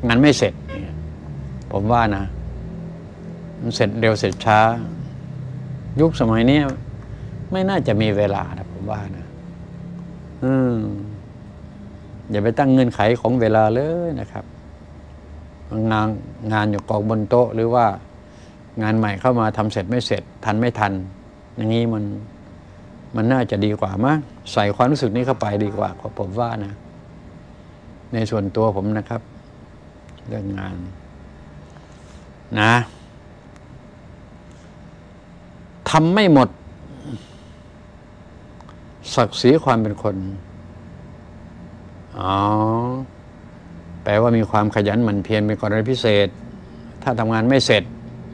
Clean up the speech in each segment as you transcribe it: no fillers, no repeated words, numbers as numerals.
งานไม่เสร็จเนี่ยผมว่านะมันเสร็จเร็วเสร็จช้ายุคสมัยนี้ไม่น่าจะมีเวลานะผมว่านะอย่าไปตั้งเงื่อนไขของเวลาเลยนะครับงานอยู่กองบนโต๊ะหรือว่างานใหม่เข้ามาทำเสร็จไม่เสร็จทันไม่ทันอย่างนี้มันน่าจะดีกว่ามั้งใส่ความรู้สึกนี้เข้าไปดีกว่าผมว่านะในส่วนตัวผมนะครับเรื่องงานนะทำไม่หมดศักดิ์ศรีความเป็นคนแปลว่ามีความขยันหมั่นเพียรเป็นกรณีพิเศษถ้าทำงานไม่เสร็จ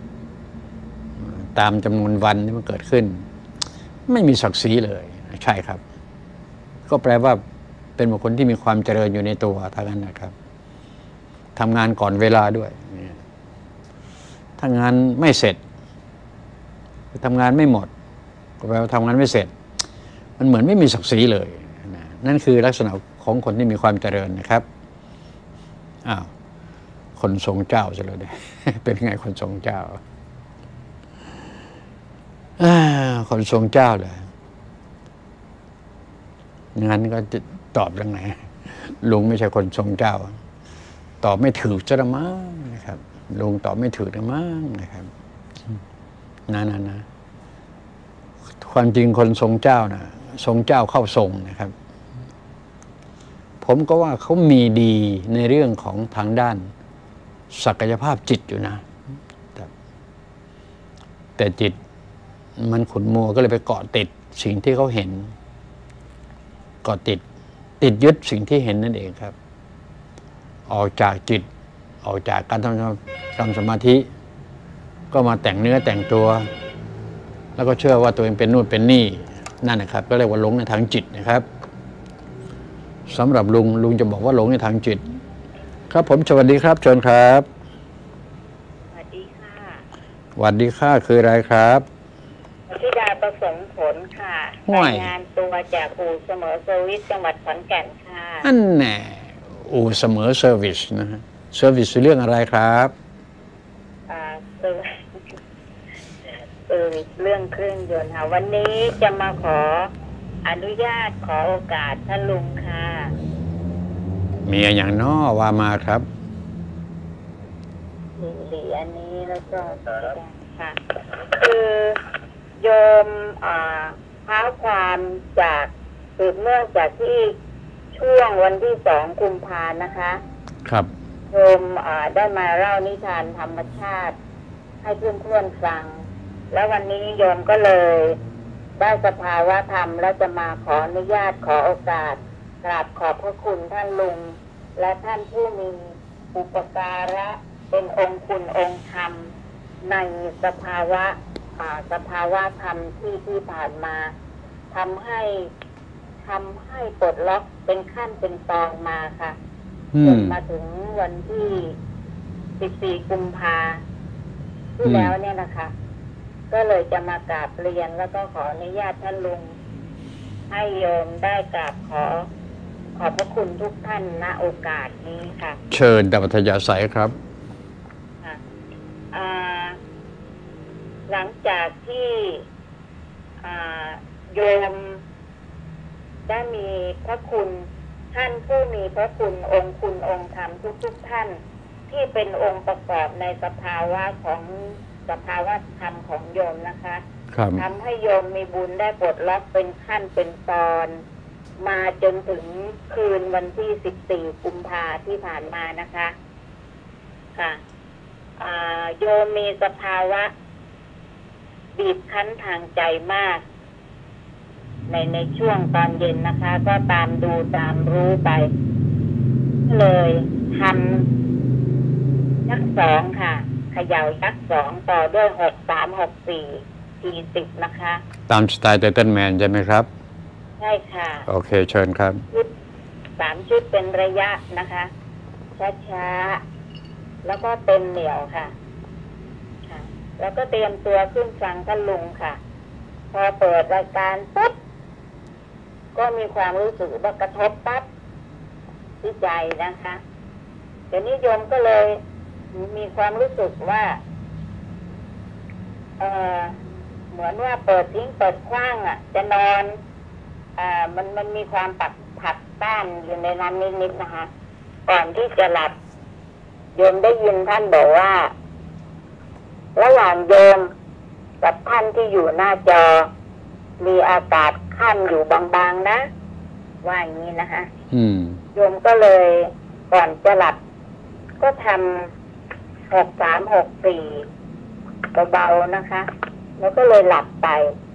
ตามจำนวนวันที่มันเกิดขึ้นไม่มีศักดิ์ศรีเลยใช่ครับก็แปลว่าเป็นบุคคลที่มีความเจริญอยู่ในตัวทั้งนั้นนะครับทำงานก่อนเวลาด้วยถ้างานไม่เสร็จทำงานไม่หมดก็แปลว่าทำงานไม่เสร็จมันเหมือนไม่มีศักดิ์ศรีเลยนั่นคือลักษณะของคนที่มีความเจริญนะครับคนทรงเจ้าจะเลยเป็นไงคนทรงเจ้าคนทรงเจ้าเลยงั้นก็จะตอบยังไงลุงไม่ใช่คนทรงเจ้าตอบไม่ถูกจะละมั้งนะครับลุงตอบไม่ถูกละมั้งนะครับนะความจริงคนทรงเจ้านะทรงเจ้าเข้าทรงนะครับผมก็ว่าเขามีดีในเรื่องของทางด้านศักยภาพจิตอยู่นะแต่จิตมันขุ่นมัวก็เลยไปเกาะติดสิ่งที่เขาเห็นเกาะติดยึดสิ่งที่เห็นนั่นเองครับออกจากจิตออกจากการทำสมาธิก็มาแต่งเนื้อแต่งตัวแล้วก็เชื่อว่าตัวเองเป็นนู่นเป็นนี่นั่นนะครับก็เรียกว่าหลงในทางจิตนะครับสำหรับลุงจะบอกว่าหลงในทางจิตครับผมสวัสดีครับเชิญครับสวัสดีค่ะสวัสดีค่ะคืออะไรครับธิดาประสงค์ผลค่ะรายงานตัวจากอู่เสมอเซอร์วิสจังหวัดขอนแก่นค่ะอันแน่อู่เสมอเซอร์วิสนะฮะเซอร์วิสเรื่องอะไรครับเซอร์วิสเรื่องเครื่องยนต์ค่ะวันนี้จะมาขออนุญาตขอโอกาสท่านลุงค่ะมีอย่างน้อว่ามาครับหลีอันนี้แล้วก็ค่ะคือโยมเท้าความจากสืบเนื่องจากที่ช่วงวันที่2 กุมภาพันธ์นะคะครับโยมได้มาเล่านิทานธรรมชาติให้เพื่อนๆฟังแล้ววันนี้โยมก็เลยได้สภาวะธรรมแล้วจะมาขออนุญาตขอโอกาสกราบขอบพระคุณท่านลุงและท่านผู้มีอุปการะเป็นองค์คุณองค์ธรรมในสภาวะธรรมที่ผ่านมาทำให้ปลดล็อกเป็นขั้นเป็นตอนมาค่ะจนมาถึงวันที่14 กุมภาที่แล้วเนี่ยนะคะก็เลยจะมากราบเรียนแล้วก็ขออนุญาตท่านลุงให้โยมได้กราบขอบพระคุณทุกท่านณโอกาสนี้ค่ะเชิญดับอัธยาศัยครับหลังจากที่โยมได้มีพระคุณท่านผู้มีพระคุณองค์คุณองค์ธรรมทุกท่านที่เป็นองค์ประกอบในสภาวะธรรมของโยมนะคะทำให้โยมมีบุญได้ปลดล็อกเป็นขั้นเป็นตอนมาจนถึงคืนวันที่14 กุมภาพันธ์ที่ผ่านมานะคะค่ะโยมมีสภาวะบีบคั้นทางใจมากในช่วงตอนเย็นนะคะก็ตามดูตามรู้ไปเลยทำยักษ์2ค่ะเขย่ายักษ์2ต่อด้วย6 3 6 4 40นะคะตามสไตล์ไททันแมนใช่ไหมครับใช่ค่ะโอเคเชิญครับ 3 ชุดเป็นระยะนะคะช้าๆแล้วก็เต็มเหนียวค่ะแล้วก็เตรียมตัวขึ้นฟังท่านลุงค่ะพอเปิดรายการปุ๊บก็มีความรู้สึกว่ากระทบปั๊บที่ใจนะคะเดี๋ยวนี้โยมก็เลยมีความรู้สึกว่าเหมือนว่าเปิดทิ้งเปิดขว้างจะนอนมันมีความผัดต้านอยู่ในนั้นนิดๆนะคะก่อนที่จะหลับโยมได้ยินท่านบอกว่าระหว่างโยมกับท่านที่อยู่หน้าจอมีอากาศคั่นอยู่บางๆนะว่าอย่างนี้นะคะโยมก็เลยก่อนจะหลับก็ทำ6-3-6-4เบาๆนะคะแล้วก็เลยหลับไป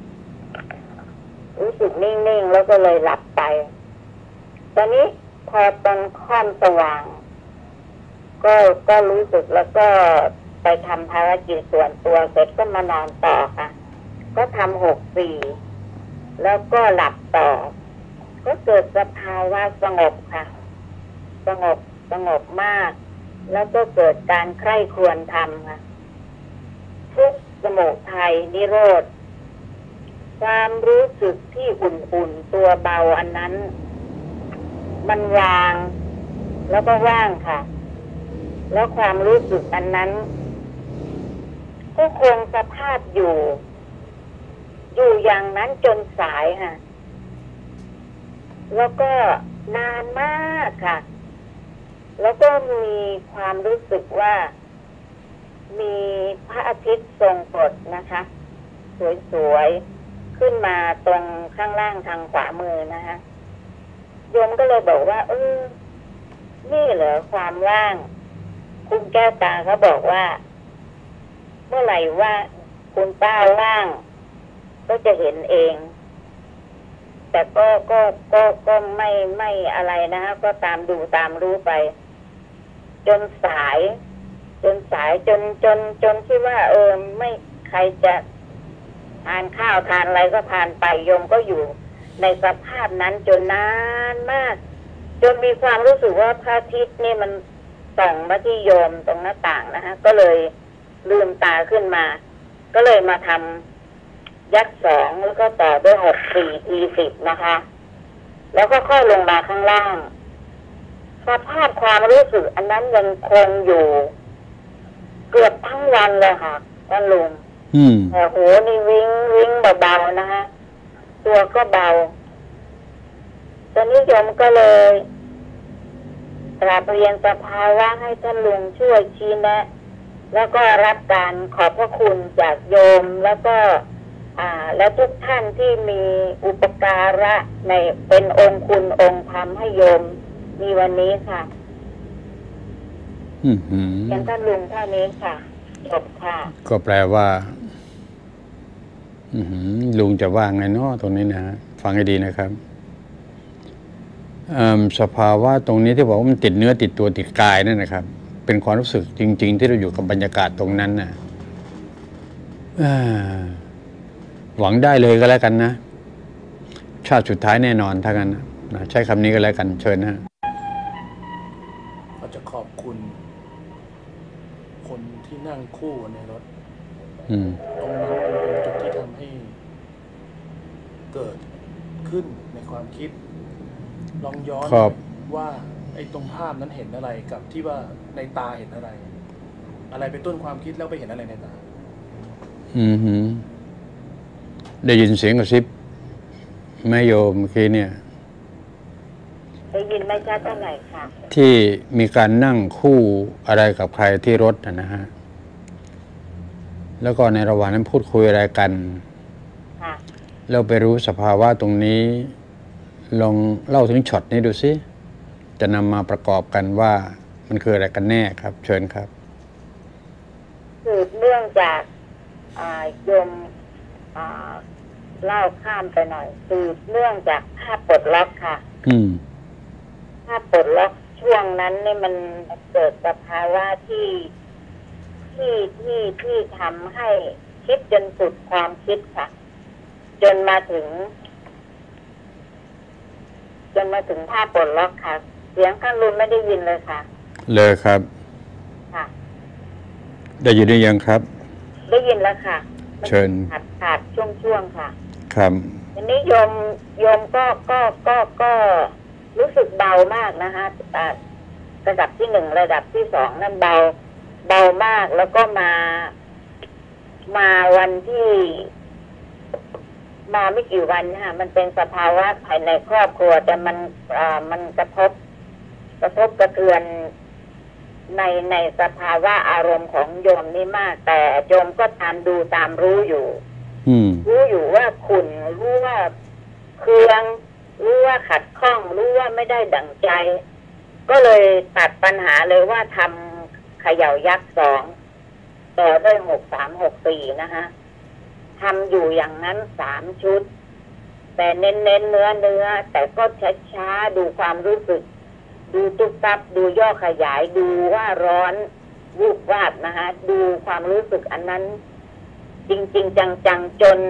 รู้สึกนิ่งๆแล้วก็เลยหลับไปตอนนี้พอตอนค่ำสว่างก็รู้สึกแล้วก็ไปทำภารกิจส่วนตัวเสร็จก็มานอนต่อค่ะก็ทำ6-4แล้วก็หลับต่อก็เกิดสภาวะสงบค่ะสงบมากแล้วก็เกิดการใคร่ครวญธรรมค่ะทุกข์สมุทัยนิโรธความรู้สึกที่อุ่นๆตัวเบาอันนั้นมันวางแล้วก็ว่างค่ะแล้วความรู้สึกอันนั้นก็คงสภาพอยู่อย่างนั้นจนสายค่ะแล้วก็นานมากค่ะแล้วก็มีความรู้สึกว่ามีพระอาทิตย์ทรงกฎนะคะสวยๆขึ้นมาตรงข้างล่างทางขวามือนะคะโยมก็เลยบอกว่านี่เหรอความว่างคุณแก้วตาเขาบอกว่าเมื่อไหร่ว่าคุณป้าว่างก็จะเห็นเองแต่ก็ไม่อะไรนะคะก็ตามดูตามรู้ไปจนสายจนที่ว่าไม่ใครจะทานข้าวทานอะไรก็ทานไปโยมก็อยู่ในสภาพนั้นจนนานมากจนมีความรู้สึกว่าพระอาทิตย์นี่มันส่องมาที่โยมตรงหน้าต่างนะคะก็เลยลืมตาขึ้นมาก็เลยมาทำยักษ์2แล้วก็ต่อด้วย6-4-10นะคะแล้วก็ค่อยลงมาข้างล่างสภาพความรู้สึกอันนั้นยังคงอยู่เกือบทั้งวันเลยค่ะท่านลุงแต่หัวนี่วิ่งเบาๆนะคะตัวก็เบาตอนนี้โยมก็เลยกราบเรียนสภาวะให้ท่านลุงช่วยชี้แนะแล้วก็รับการขอบพระคุณจากโยมแล้วก็และทุกท่านที่มีอุปการะในเป็นองค์คุณองค์ธรรมให้โยมมีวันนี้ค่ะอย่างท่านลุงเท่านี้ค่ะจบค่ะก็แปลว่าลุงจะว่าไงเนาะตรงนี้นะฟังให้ดีนะครับสภาวะตรงนี้ที่บอกว่ามันติดเนื้อติดตัวติดกายนั่นนะครับเป็นความรู้สึกจริงๆที่เราอยู่กับบรรยากาศตรงนั้นน่ะหวังได้เลยก็แล้วกันนะชาติสุดท้ายแน่นอนถ้างั้นนะใช้คำนี้ก็แล้วกันเชิญนะก็จะขอบคุณคนที่นั่งคู่ในรถตรงนั้นเป็นจุดที่ทำให้เกิดขึ้นในความคิดลองย้อนว่าไอ้ตรงภาพนั้นเห็นอะไรกับที่ว่าในตาเห็นอะไรเป็นต้นความคิดแล้วไปเห็นอะไรในตาได้ยินเสียงกระซิบแม่โยมเมื่อกี้เนี่ยได้ยินไม่ชัดเท่าไหร่ค่ะที่มีการนั่งคู่อะไรกับใครที่รถนะฮะแล้วก็ในระหว่างนั้นพูดคุยอะไรกันเราไปรู้สภาวะตรงนี้ลองเล่าถึงช็อตนี้ดูสิจะนำมาประกอบกันว่ามันคืออะไรกันแน่ครับเชิญครับสืบเนื่องจากโยมเล่าข้ามไปหน่อยสืบเนื่องจากภาพปลดล็อกค่ะภาพปลดล็อกช่วงนั้นนี่มันเกิดสภาวะที่ทำให้คิดจนสุดความคิดค่ะจนมาถึงภาพปลดล็อกค่ะเสียงข้างลุนไม่ได้ยินเลยค่ะเลยครับค่ะได้ยินหรือยังครับได้ยินแล้วค่ะเชิญขาดช่วงค่ะครับทีนี้โยมก็รู้สึกเบามากนะคะระดับที่ 1ระดับที่ 2นั่นเบามากแล้วก็มาวันที่มาไม่กี่วันค่ะมันเป็นสภาวะภายในครอบครัวแต่มันกระทบกระเทือนในสภาวะอารมณ์ของโยมนี่มาก แต่โยมก็ตามดูตามรู้อยู่รู้อยู่ว่าขุ่นรู้ว่าเคืองรู้ว่าขัดข้องรู้ว่าไม่ได้ดั่งใจก็เลยตัดปัญหาเลยว่าทำเขย่ายักษ์2ต่อด้วย6364นะคะทำอยู่อย่างนั้น3 ชุดแต่เน้นเนื้อแต่ก็ช้าดูความรู้สึกดูตุ๊บตับดูย่อขยายดูว่าร้อนวูบวาบนะคะดูความรู้สึกอันนั้นจริงจังจน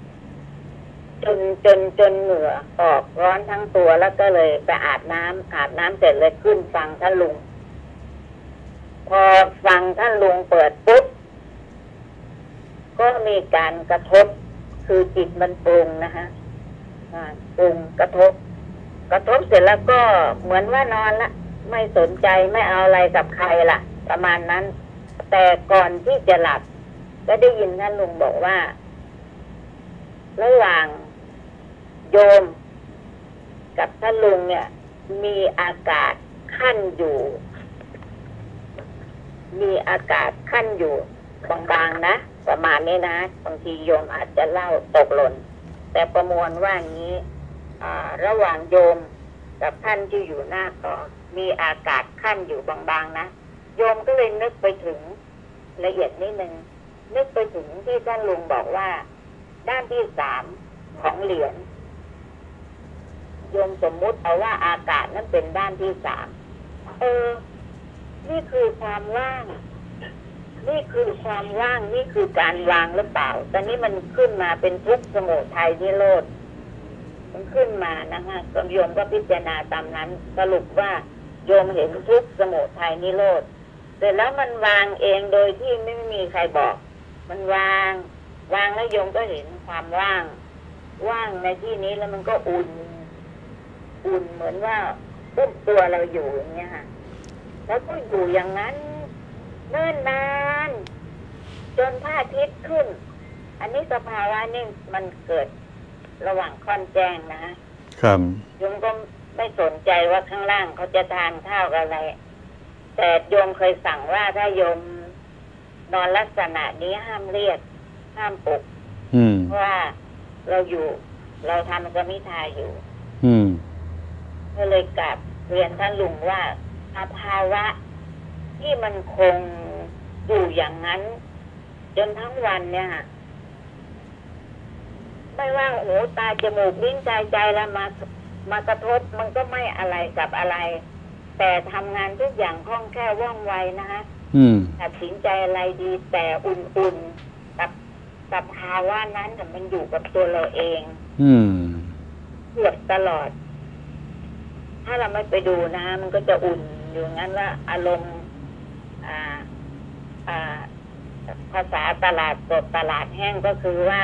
เหงื่อออกร้อนทั้งตัวแล้วก็เลยไปอาบน้ำเสร็จเลยขึ้นฟังท่านลุงพอฟังท่านลุงเปิดปุ๊บก็มีการกระทบคือจิตมันปรุงนะคะปรุงกระทบเสร็จแล้วก็เหมือนว่านอนละไม่สนใจไม่เอาอะไรกับใครละประมาณนั้นแต่ก่อนที่จะหลับก็ได้ยินท่านลุงบอกว่าระหว่างโยมกับท่านลุงเนี่ยมีอากาศขั้นอยู่บางๆนะประมาณนี้นะบางทีโยมอาจจะเล่าตกหล่นแต่ประมวลว่างี้ระหว่างโยมกับท่านที่อยู่หน้าต่อมีอากาศขั้นอยู่บางๆนะโยมก็เลยนึกไปถึงละเอียดนิดนึงนึกไปถึงที่ท่านลุงบอกว่าด้านที่3ของเหรียญโยมสมมุติเอาว่าอากาศนั้นเป็นด้านที่3นี่คือความว่างนี่คือการวางหรือเปล่าตอนนี้มันขึ้นมาเป็นทุกข์สมุทัยนิโรธมันขึ้นมานะคะโยมก็พิจารณาตามนั้นสรุปว่าโยมเห็นทุกข์สมุทัยนิโรธเสร็จแล้วมันวางเองโดยที่ไม่มีใครบอกมันวางแล้วโยมก็เห็นความว่างในที่นี้แล้วมันก็อุ่นเหมือนว่าอุ้มตัวเราอยู่อย่างเงี้ยค่ะแล้วก็อยู่อย่างนั้นเนิ่นนานจนพระอาทิตย์ขึ้นอันนี้สภาวะนี่มันเกิดระหว่างค่อนแจ้งนะครับโยมก็ไม่สนใจว่าข้างล่างเขาจะทานข้าวอะไรแต่โยมเคยสั่งว่าถ้าโยมนอนลักษณะนี้ห้ามเรียกห้ามปลุกเพราะว่าเราทำกรรมิฐานอยู่ก็เลยกลับเรียนท่านลุงว่าสภาวะที่มันคงอยู่อย่างนั้นจนทั้งวันเนี่ยไม่ว่าหูตาจมูกลิ้นใจแล้วมากระทบมันก็ไม่อะไรกับอะไรแต่ทำงานทุกอย่างคล่องแคล่วว่องไวนะคะตัดสินใจอะไรดีแต่อุ่นๆกับสภาวะนั้นแต่มันอยู่กับตัวเราเองเกือบตลอดถ้าเราไม่ไปดูนะมันก็จะอุ่นอยู่งั้นว่าอารมณ์ภาษาตลาดสดตลาดแห้งก็คือว่า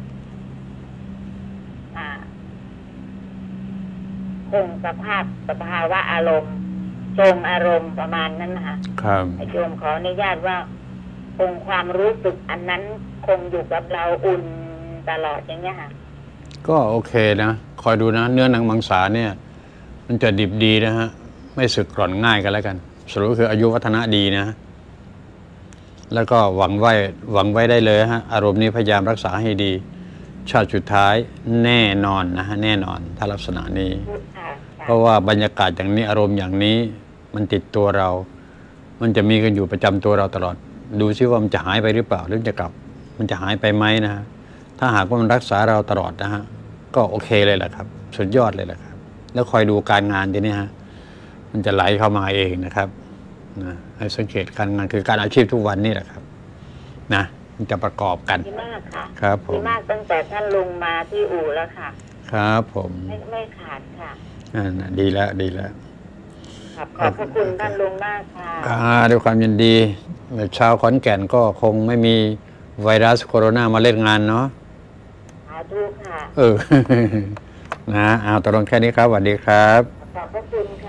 คงสภาวะอารมณ์ทรงอารมณ์ประมาณนั้นนะคะครับโยมขออนุญาตว่าคงความรู้สึกอันนั้นคงอยู่กับเราอุ่นตลอดอย่างเงี้ยค่ะก็โอเคนะคอยดูนะเนื้อหนังมังสาเนี่ยมันจะดิบดีนะฮะไม่สึกกร่อนง่ายกันแล้วกันสรุปคืออายุวัฒนะดีนะแล้วก็หวังไว้ได้เลยฮะอารมณ์นี้พยายามรักษาให้ดีชาติสุดท้ายแน่นอนนะฮะแน่นอนถ้าลักษณะนี้เพราะว่าบรรยากาศอย่างนี้อารมณ์อย่างนี้มันติดตัวเรามันจะมีกันอยู่ประจำตัวเราตลอดดูซิว่ามันจะหายไปหรือเปล่าหรือจะกลับมันจะหายไปไหมนะฮะถ้าหากว่ามันรักษาเราตลอดนะฮะก็โอเคเลยแหละครับสุดยอดเลยแหละครับแล้วคอยดูการงานทีนี้ฮะมันจะไหลเข้ามาเองนะครับนะให้สังเกตการงานคือการอาชีพทุกวันนี่แหละครับนะมันจะประกอบกันดีมากค่ะครับผมดีมากตั้งแต่ท่านลุงมาที่อู่แล้วค่ะครับผมไม่ขาดค่ะดีแล้วขอบพระคุณท่านลุงมากค่ะด้วยความยินดีชาวขอนแก่นก็คงไม่มีไวรัสโคโรนามาเล่นงานเนาะสาธุค่ะนะเอาตกลงแค่นี้ครับสวัสดีครับขอบพระคุณค่ะ